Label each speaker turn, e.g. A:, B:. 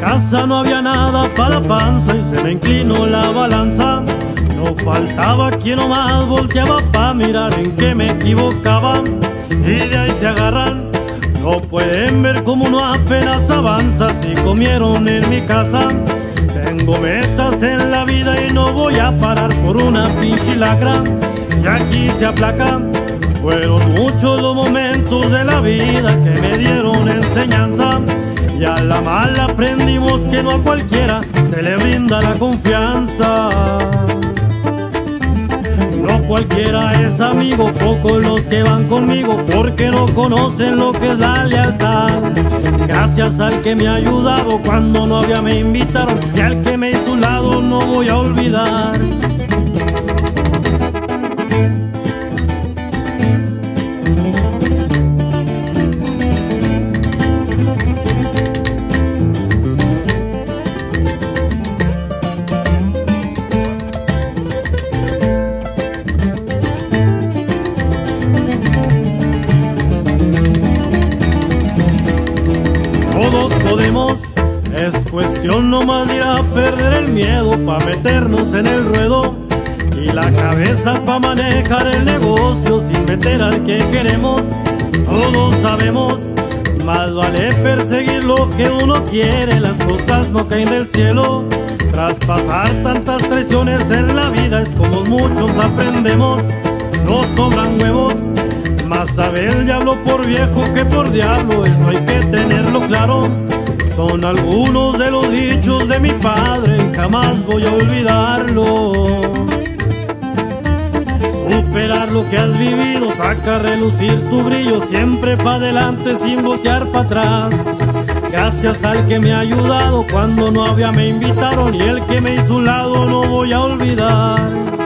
A: casa no había nada para la panza y se me inclinó la balanza. No faltaba quien nomás volteaba pa' mirar en qué me equivocaba. Y de ahí se agarran, no pueden ver cómo uno apenas avanza. Si comieron en mi casa, tengo metas en la vida y no voy a parar por una pinche lacra. Y aquí se aplaca. Fueron muchos los momentos de la vida que me dieron enseñanza. Y a la mala aprendimos que no a cualquiera se le brinda la confianza. No cualquiera es amigo, pocos los que van conmigo, porque no conocen lo que es la lealtad. Gracias al que me ha ayudado cuando no había me invitaron, y al que me hizo un lado no voy a olvidar. Todos podemos, es cuestión nomás de ir a perder el miedo pa' meternos en el ruedo y la cabeza pa' manejar el negocio sin meter al que queremos. Todos sabemos, más vale perseguir lo que uno quiere, las cosas no caen del cielo. Tras pasar tantas traiciones en la vida es como muchos aprendemos. No sobran huevos, más sabe el diablo por viejo que por diablo, eso hay que tenerlo claro. Son algunos de los dichos de mi padre y jamás voy a olvidarlo. Superar lo que has vivido, saca a relucir tu brillo, siempre pa' adelante sin voltear pa' atrás. Gracias al que me ha ayudado cuando no había me invitaron, y el que me hizo un lado no voy a olvidar.